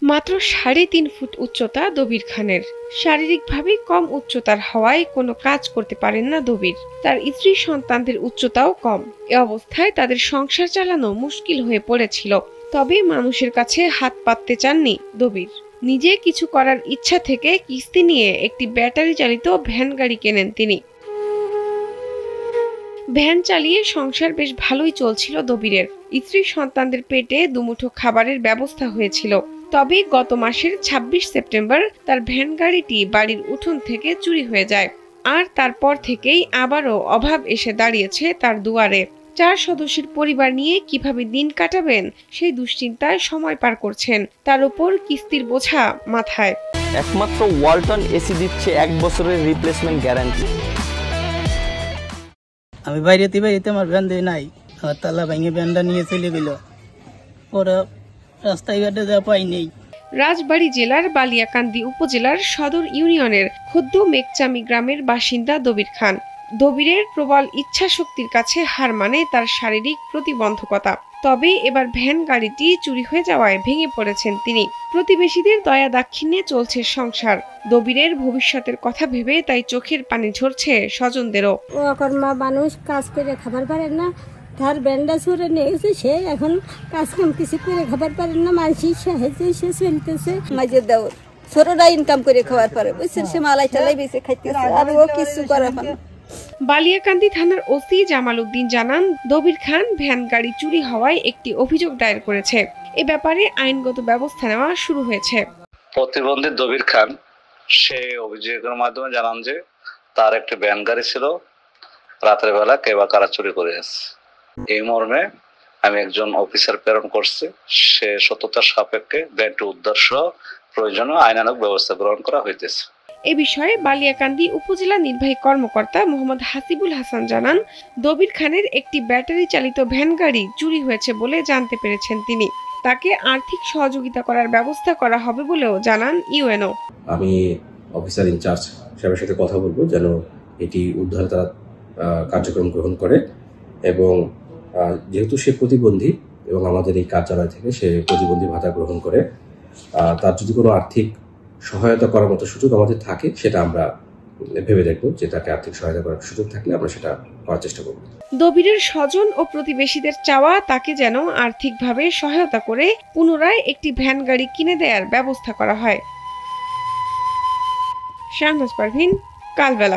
মাত্র ৩.৫ ফুট উচ্চতা দবির খানের। শারীরিকভাবে কম উচ্চতার হওয়ায় কোনো কাজ করতে পারেন না দবির। তার স্ত্রী সন্তানদের উচ্চতাও কম। এ অবস্থায় তাদের সংসার চালানো মুশকিল হয়ে পড়েছিল। তবে মানুষের কাছে হাত পাততে চাননি দবির। নিজে কিছু করার ইচ্ছা থেকে কিস্তি নিয়ে একটি ব্যাটারি চালিত ভ্যান গাড়ি কেনেন তিনি। ভ্যান চালিয়ে সংসার বেশ ভালোই চলছিল দবিরের। স্ত্রী সন্তানদের পেটে দুমুঠো খাবারের ব্যবস্থা হয়েছিল। তবে গত মাসের ২৬ সেপ্টেম্বর তার ভ্যান গাড়িটি বাড়ির উঠোন থেকে চুরি হয়ে যায়। আর তারপর থেকেই আবারও অভাব এসে দাঁড়িয়েছে তার দুয়ারে। ৪ সদস্যের পরিবার নিয়ে কিভাবে দিন কাটাবেন সেই দুশ্চিন্তায় সময় পার করছেন। তার উপর কিস্তির বোঝা মাথায়। একমাত্র ওয়ালটন এসি দিচ্ছে ১ বছরের রিপ্লেসমেন্ট গ্যারান্টি। আমি বাইরেতে আমার ভ্যান দিয়ে নাই, আমার তালা ভেঙে ভ্যানটা নিয়ে চলে গেল। ওরা রাস্তায় ঘাটে যা পাই নেই। রাজবাড়ী জেলার বালিয়াকান্দি উপজেলার সদর ইউনিয়নের ক্ষুদ্র মেঘচামি গ্রামের বাসিন্দা দবির খান। দবিরের প্রবল ইচ্ছা শক্তির কাছে হার মানে তার শারীরিক প্রতিবন্ধকতা। তবে এবার ভ্যান গাড়িটি চুরি হয়ে যাওয়ায় ভেঙে পড়েছেন তিনি। প্রতিবেশীদের দয়া দাক্ষিণ্যে চলছে সংসার। দবিরের ভবিষ্যতের কথা ভেবে তাই চোখের পানি ঝরছে স্বজনদেরও। অকর্মা মানুষ কাজ করে খাবার পারে না, তার ব্যান্ডা ছুড়ে নিয়েছে, সে এখন কাজ কাম কিছু করে খাবার পারে না, মানুষের সাহায্যে সে চলতেছে। মাঝের দেওয়ার ছোটরা ইনকাম করে খাবার পারে, বুঝছেন, সে মালাই টালাই বেঁচে খাইতেছে, আর ও কিছু করে না। বালিয়াকান্দি থানার ওসি জামাল উদ্দিন জানান, দবির খান ভ্যান গাড়ি চুরি হওয়ায় একটি অভিযোগ দায়ের করেছে। এ ব্যাপারে আইনগত ব্যবস্থা নেওয়া শুরু হয়েছে। প্রতিবন্ধী দবির খান সে অভিযোগের মাধ্যমে জানান যে তার একটি ভ্যান গাড়ি ছিল, রাতের বেলা কে বা কারা চুরি করে গেছে। এই মর্মে আমি একজন অফিসার প্রেরণ করছি। সে সত্যতার সাপেক্ষে ভ্যানটি উদ্ধার সহ প্রয়োজনীয় আইনানুগ ব্যবস্থা গ্রহণ করা হইতেছে। এ বিষয়ে বালিয়াকান্দি উপজেলা নির্বাহী কর্মকর্তা মোহাম্মদ হাসিবুল হাসান জানান, দবির খানের একটি ব্যাটারি চালিত ভ্যান গাড়ি চুরি হয়েছে বলে জানতে পেরেছেন তিনি। তাকে আর্থিক সহযোগিতা করার ব্যবস্থা করা হবে বলেও জানান ইউএনও। আমি অফিসার ইনচার্জ সাহেবের সাথে কথা বলবো যেন এটি উদ্ধার তারা কার্যক্রম গ্রহণ করে, এবং যেহেতু সে প্রতিবন্ধী এবং আমাদের এই কার্যালয় থেকে সে প্রতিবন্ধী ভাতা গ্রহণ করে, তার যদি কোনো আর্থিক সহায়তা করার মতো সুযোগ আমাদের থাকে সেটা আমরা ভেবে দেখবো, যে তাকে আর্থিক সহায়তা করার সুযোগ থাকলে আমরা সেটা করার চেষ্টা করব। দবিরের স্বজন ও প্রতিবেশীদের চাওয়া তাকে যেন আর্থিকভাবে সহায়তা করে পুনরায় একটি ভ্যান গাড়ি কিনে দেওয়ার ব্যবস্থা করা হয়। শাহনাজ পারভীন, কালবেলা।